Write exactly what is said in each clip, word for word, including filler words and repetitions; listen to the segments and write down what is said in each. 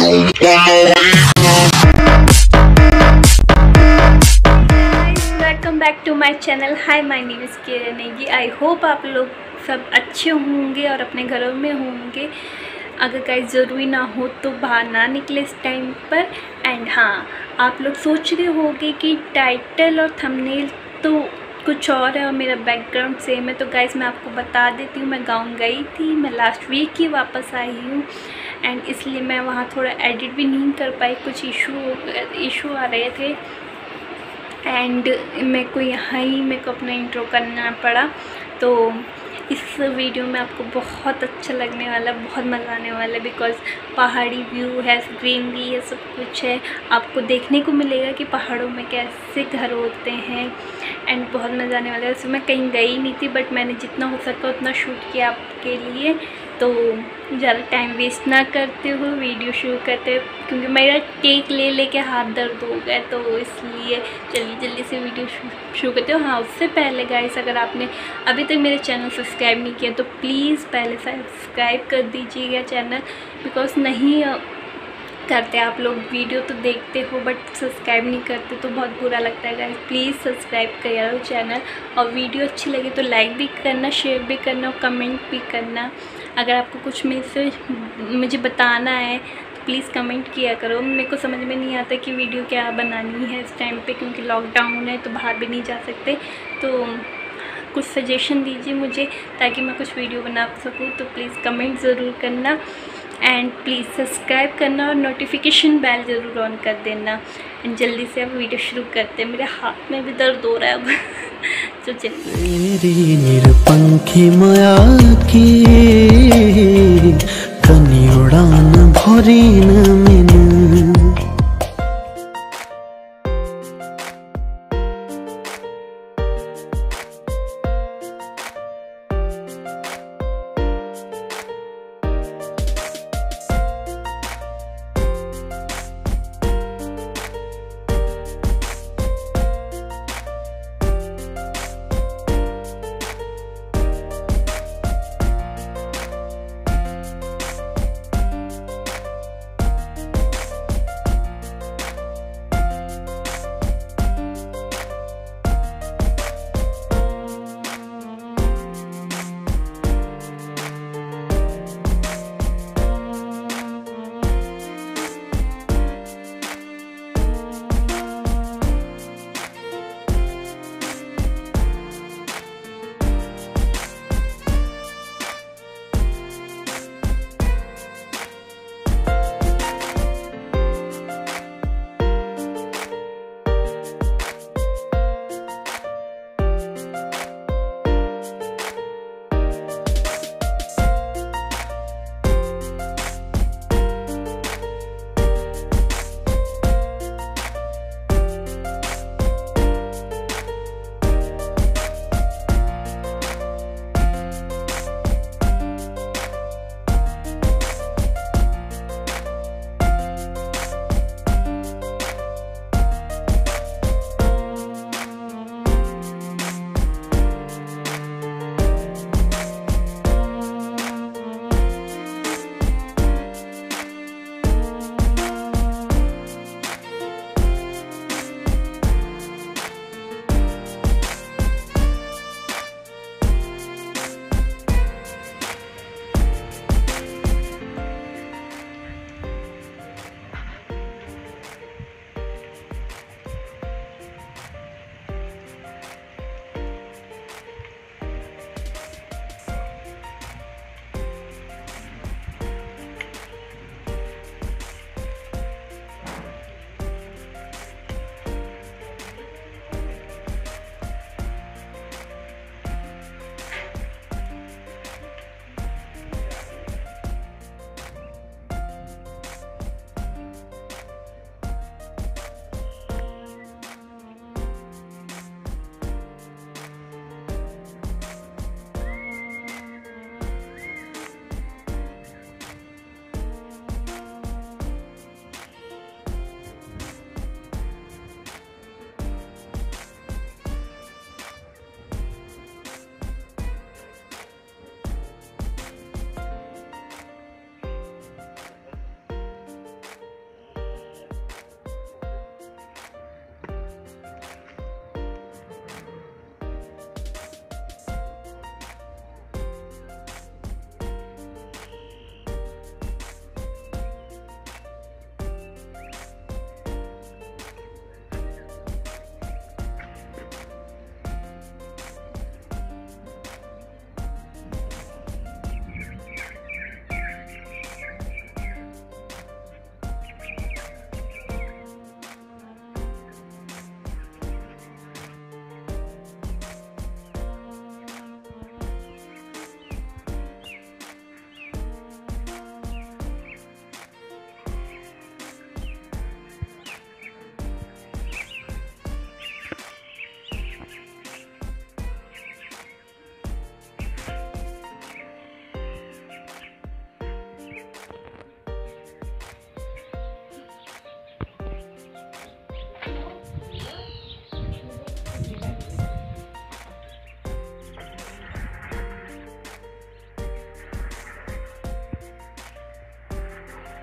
Welcome back to my channel. Hi, my name is Kiran Negi. I hope आप लोग सब अच्छे होंगे और अपने घरों में होंगे। अगर कहीं ज़रूरी ना हो तो बाहर ना निकले इस टाइम पर। एंड हाँ, आप लोग सोच रहे होंगे कि टाइटल और थंबनेल तो कुछ और है और मेरा बैकग्राउंड सेम है। तो गाइस, मैं आपको बता देती हूँ, मैं गाँव गई थी। मैं लास्ट वीक ही वापस आई हूँ एंड इसलिए मैं वहाँ थोड़ा एडिट भी नहीं कर पाई, कुछ इशू इशू आ रहे थे एंड मेरे को यहाँ ही मेरे को अपना इंट्रो करना पड़ा। तो इस वीडियो में आपको बहुत अच्छा लगने वाला, बहुत मज़ा आने वाला है। बिकॉज़ पहाड़ी व्यू है, ग्रीनरी है, सब कुछ है। आपको देखने को मिलेगा कि पहाड़ों में कैसे घर होते हैं एंड बहुत मज़ा आने वाला है। वैसे मैं कहीं गई नहीं थी बट मैंने जितना हो सका उतना शूट किया आपके लिए। तो ज़्यादा टाइम वेस्ट ना करते हुए वीडियो शुरू करते, क्योंकि मेरा केक ले लेके हाथ दर्द हो गया, तो इसलिए जल्दी जल्दी से वीडियो शुरू करते हो। हाँ, उससे पहले गाइस, अगर आपने अभी तक मेरे चैनल सब्सक्राइब नहीं किया तो प्लीज़ पहले सब्सक्राइब कर दीजिएगा चैनल। बिकॉज़ नहीं करते आप लोग, वीडियो तो देखते हो बट सब्सक्राइब नहीं करते तो बहुत बुरा लगता है गाइस। प्लीज़ सब्सक्राइब करो चैनल, और वीडियो अच्छी लगे तो लाइक भी करना, शेयर भी करना और कमेंट भी करना। अगर आपको कुछ मेरे से मुझे बताना है तो प्लीज़ कमेंट किया करो। मेरे को समझ में नहीं आता कि वीडियो क्या बनानी है इस टाइम पे, क्योंकि लॉकडाउन है तो बाहर भी नहीं जा सकते। तो कुछ सजेशन दीजिए मुझे ताकि मैं कुछ वीडियो बना सकूँ। तो प्लीज़ कमेंट ज़रूर करना एंड प्लीज़ सब्सक्राइब करना और नोटिफिकेशन बेल ज़रूर ऑन कर देना। एंड जल्दी से अब वीडियो शुरू करते हैं। मेरे हाथ में भी दर्द हो रहा है अब। तो चलिए। निरपंखी माया की कनी उड़ान भरी न मैंने।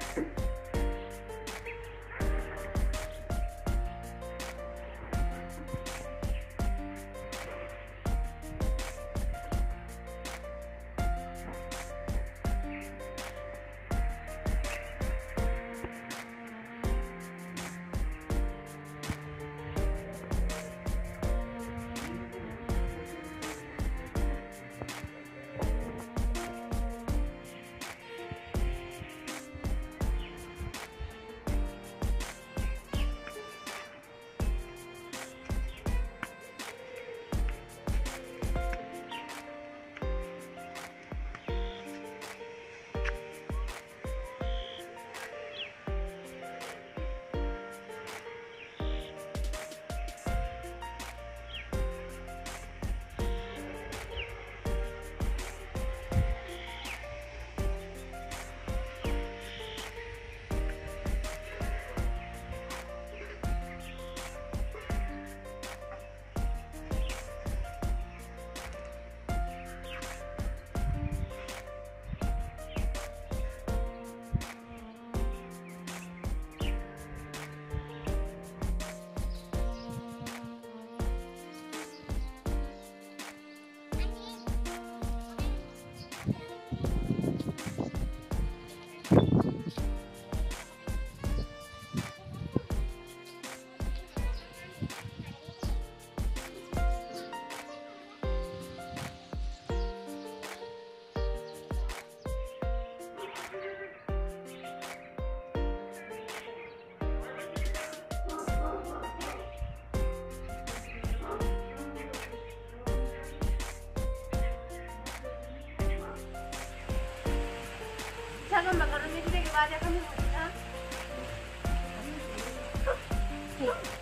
잠깐만 가로내기 되게 많이 하는 거구나.